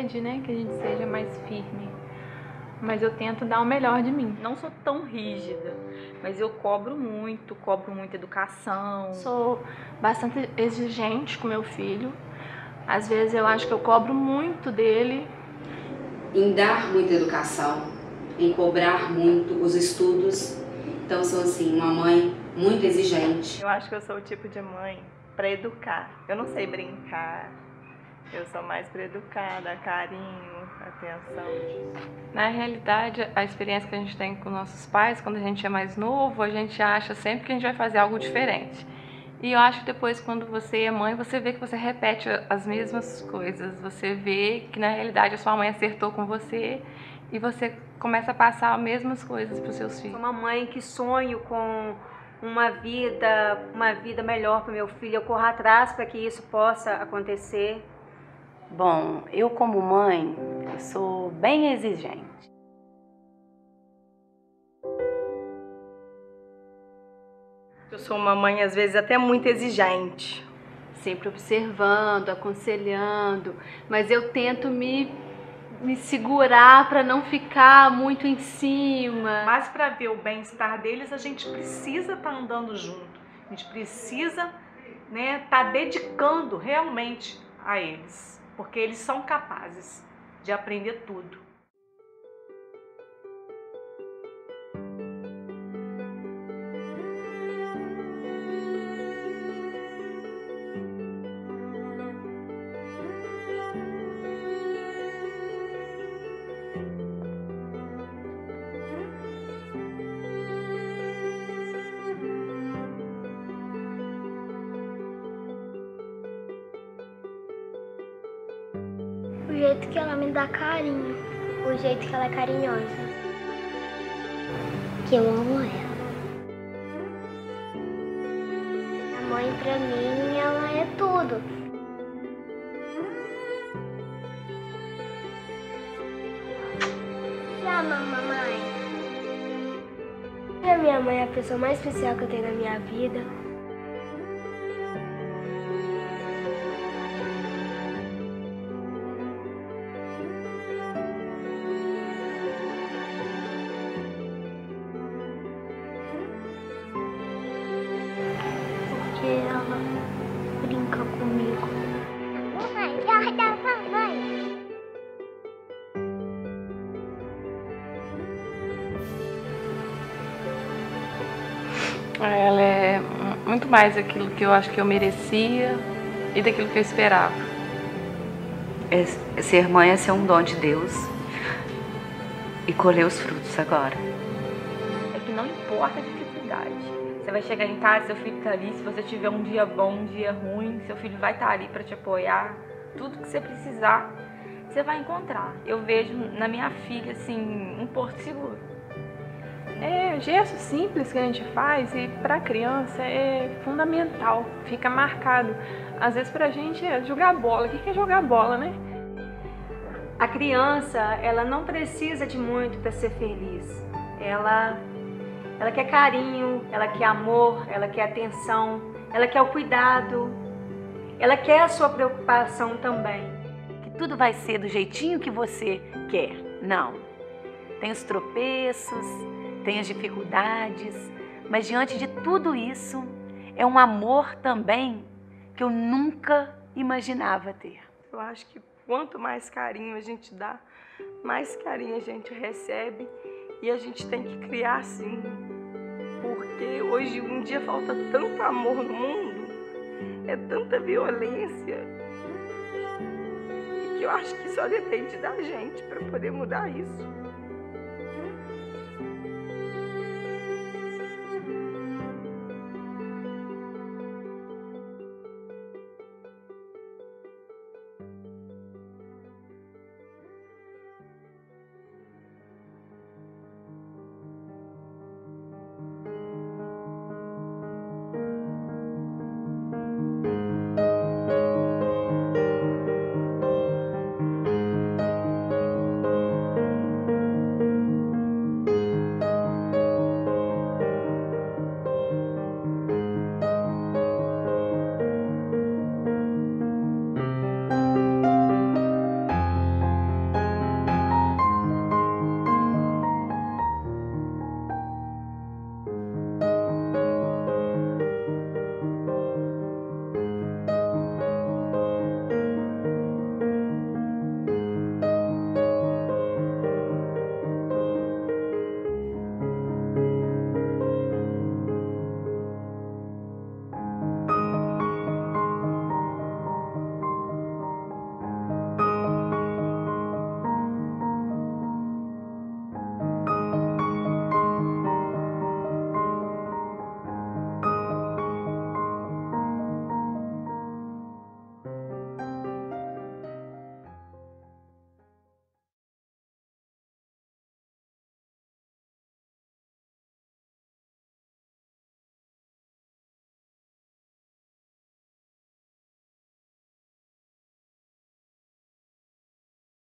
pede, né, que a gente seja mais firme. Mas eu tento dar o melhor de mim. Não sou tão rígida, mas eu cobro muita educação. Sou bastante exigente com meu filho. Às vezes eu acho que eu cobro muito dele. Em dar muita educação, em cobrar muito os estudos. Então sou assim, uma mãe muito exigente. Eu acho que eu sou o tipo de mãe para educar. Eu não sei brincar. Eu sou mais para educar, dar carinho, atenção. Na realidade, a experiência que a gente tem com nossos pais, quando a gente é mais novo, a gente acha sempre que a gente vai fazer algo diferente. E eu acho que depois, quando você é mãe, você vê que você repete as mesmas coisas. Você vê que, na realidade, a sua mãe acertou com você e você começa a passar as mesmas coisas para os seus filhos. Sou uma mãe que sonho com uma vida melhor para o meu filho. Eu corro atrás para que isso possa acontecer. Bom, eu como mãe, eu sou bem exigente. Eu sou uma mãe, às vezes, até muito exigente. Sempre observando, aconselhando, mas eu tento me segurar para não ficar muito em cima. Mas para ver o bem-estar deles, a gente precisa estar andando junto. A gente precisa, né, estar dedicando realmente a eles, porque eles são capazes de aprender tudo. O jeito que ela me dá carinho, o jeito que ela é carinhosa, que eu amo ela. A mãe pra mim, ela é tudo. Te amo, mamãe. A minha mãe é a pessoa mais especial que eu tenho na minha vida. Ela brinca comigo. Mamãe, guarda, mamãe. Ela é muito mais aquilo que eu acho que eu merecia e daquilo que eu esperava. Ser mãe é ser um dom de Deus e colher os frutos agora. É que não importa a dificuldade. Você vai chegar em casa, seu filho tá ali. Se você tiver um dia bom, um dia ruim, seu filho vai estar ali para te apoiar. Tudo que você precisar, você vai encontrar. Eu vejo na minha filha, assim, um porto seguro. É gesto simples que a gente faz e para a criança é fundamental, fica marcado. Às vezes pra gente é jogar bola. O que é jogar bola, né? A criança, ela não precisa de muito para ser feliz. Ela quer carinho, ela quer amor, ela quer atenção, ela quer o cuidado, ela quer a sua preocupação também. Que tudo vai ser do jeitinho que você quer. Não. Tem os tropeços, tem as dificuldades, mas diante de tudo isso, é um amor também que eu nunca imaginava ter. Eu acho que quanto mais carinho a gente dá, mais carinho a gente recebe. E a gente tem que criar assim, porque hoje em dia falta tanto amor no mundo, é tanta violência, e que eu acho que só depende da gente para poder mudar isso.